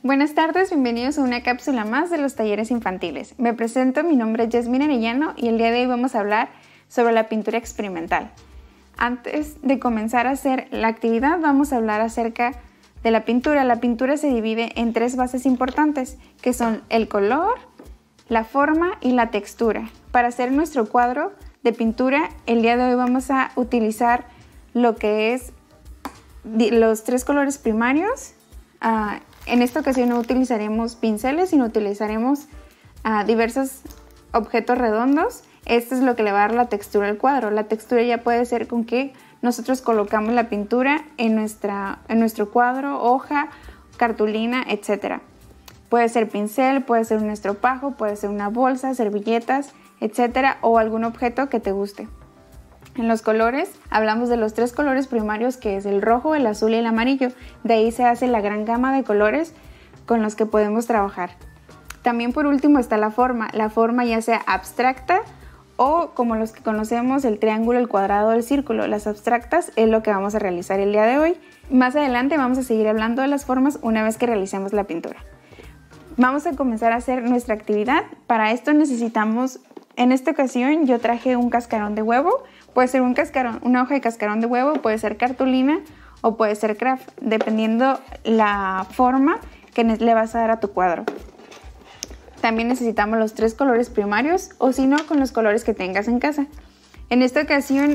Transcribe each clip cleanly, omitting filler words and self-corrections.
Buenas tardes, bienvenidos a una cápsula más de los talleres infantiles. Me presento, mi nombre es Yasmín Arellano y el día de hoy vamos a hablar sobre la pintura experimental. Antes de comenzar a hacer la actividad, vamos a hablar acerca de la pintura. La pintura se divide en tres bases importantes, que son el color, la forma y la textura. Para hacer nuestro cuadro de pintura, el día de hoy vamos a utilizar lo que es los tres colores primarios. En esta ocasión no utilizaremos pinceles, sino utilizaremos diversos objetos redondos. Esto es lo que le va a dar la textura al cuadro. La textura ya puede ser con que nosotros colocamos la pintura en nuestro cuadro, hoja, cartulina, etc. Puede ser pincel, puede ser un estropajo, puede ser una bolsa, servilletas, etc. o algún objeto que te guste. En los colores hablamos de los tres colores primarios, que es el rojo, el azul y el amarillo. De ahí se hace la gran gama de colores con los que podemos trabajar. También por último está la forma ya sea abstracta o como los que conocemos, el triángulo, el cuadrado, el círculo. Las abstractas es lo que vamos a realizar el día de hoy. Más adelante vamos a seguir hablando de las formas una vez que realicemos la pintura. Vamos a comenzar a hacer nuestra actividad. Para esto necesitamos, en esta ocasión yo traje un cascarón de huevo. Puede ser una hoja de cascarón de huevo, puede ser cartulina o puede ser craft, dependiendo la forma que le vas a dar a tu cuadro. También necesitamos los tres colores primarios o si no, con los colores que tengas en casa. En esta ocasión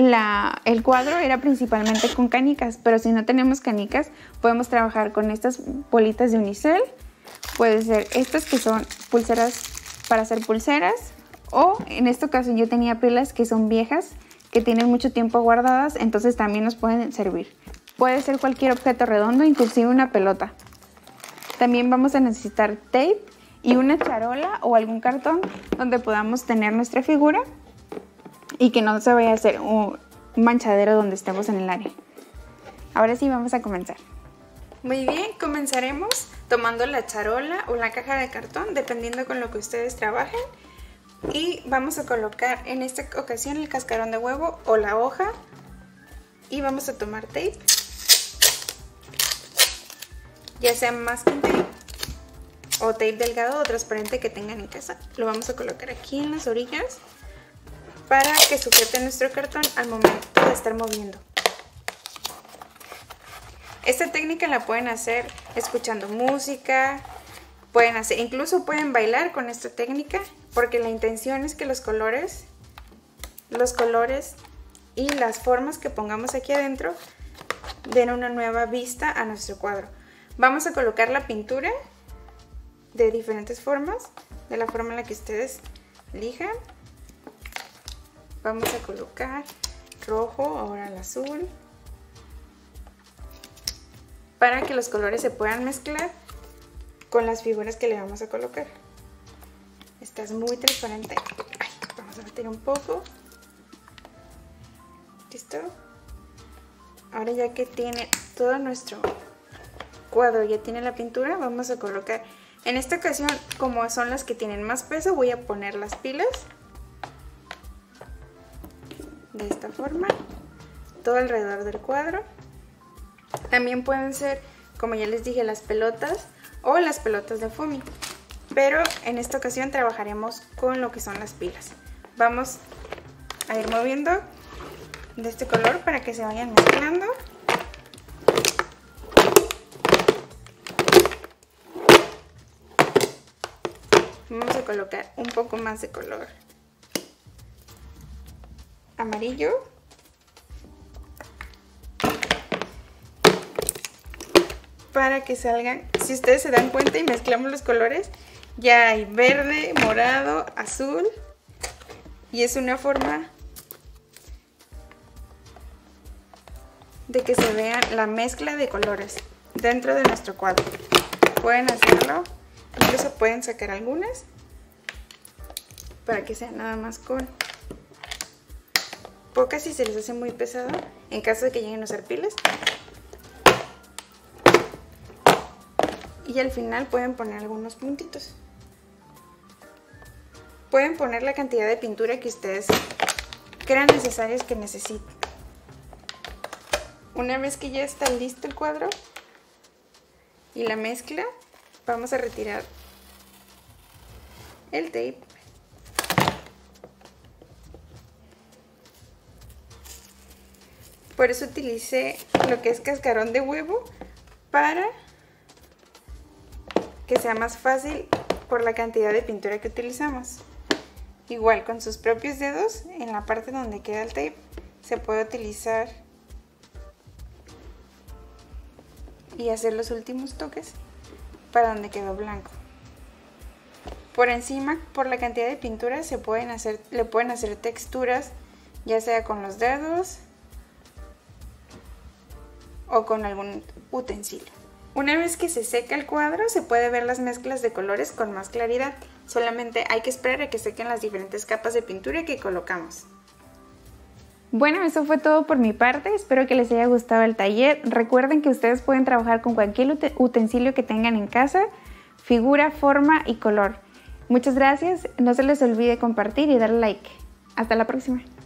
el cuadro era principalmente con canicas, pero si no tenemos canicas podemos trabajar con estas bolitas de unicel. Puede ser estas que son pulseras para hacer pulseras. O en esta ocasión yo tenía pilas que son viejas, que tienen mucho tiempo guardadas, entonces también nos pueden servir. Puede ser cualquier objeto redondo, inclusive una pelota. También vamos a necesitar tape y una charola o algún cartón donde podamos tener nuestra figura y que no se vaya a hacer un manchadero donde estemos en el área. Ahora sí vamos a comenzar. Muy bien, comenzaremos tomando la charola o la caja de cartón, dependiendo con lo que ustedes trabajen. Y vamos a colocar en esta ocasión el cascarón de huevo o la hoja y vamos a tomar tape, ya sea masking tape o tape delgado o transparente que tengan en casa. Lo vamos a colocar aquí en las orillas para que sujete nuestro cartón al momento de estar moviendo. Esta técnica la pueden hacer escuchando música, incluso pueden bailar con esta técnica, porque la intención es que los colores y las formas que pongamos aquí adentro den una nueva vista a nuestro cuadro. Vamos a colocar la pintura de diferentes formas, de la forma en la que ustedes elijan. Vamos a colocar rojo, ahora el azul, para que los colores se puedan mezclar con las figuras que le vamos a colocar. Esta es muy transparente. Ay, vamos a meter un poco. ¿Listo? Ahora ya que tiene todo nuestro cuadro, ya tiene la pintura, vamos a colocar. En esta ocasión, como son las que tienen más peso, voy a poner las pilas. De esta forma. Todo alrededor del cuadro. También pueden ser, como ya les dije, las pelotas o las pelotas de foamy. Pero en esta ocasión trabajaremos con lo que son las pilas. Vamos a ir moviendo de este color para que se vayan mezclando. Vamos a colocar un poco más de color amarillo. Para que salgan, si ustedes se dan cuenta y mezclamos los colores, ya hay verde, morado, azul y es una forma de que se vea la mezcla de colores dentro de nuestro cuadro. Pueden hacerlo, incluso pueden sacar algunas para que sea nada más con pocas si se les hace muy pesado en caso de que lleguen a usar pilas. Y al final pueden poner algunos puntitos. Pueden poner la cantidad de pintura que ustedes crean necesarias que necesiten. Una vez que ya está listo el cuadro y la mezcla, vamos a retirar el tape. Por eso utilicé lo que es cascarón de huevo para que sea más fácil por la cantidad de pintura que utilizamos. Igual con sus propios dedos, en la parte donde queda el tape, se puede utilizar y hacer los últimos toques para donde quedó blanco. Por encima, por la cantidad de pintura, le pueden hacer texturas, ya sea con los dedos o con algún utensilio. Una vez que se seca el cuadro, se puede ver las mezclas de colores con más claridad. Solamente hay que esperar a que sequen las diferentes capas de pintura que colocamos. Bueno, eso fue todo por mi parte. Espero que les haya gustado el taller. Recuerden que ustedes pueden trabajar con cualquier utensilio que tengan en casa, figura, forma y color. Muchas gracias. No se les olvide compartir y darle like. Hasta la próxima.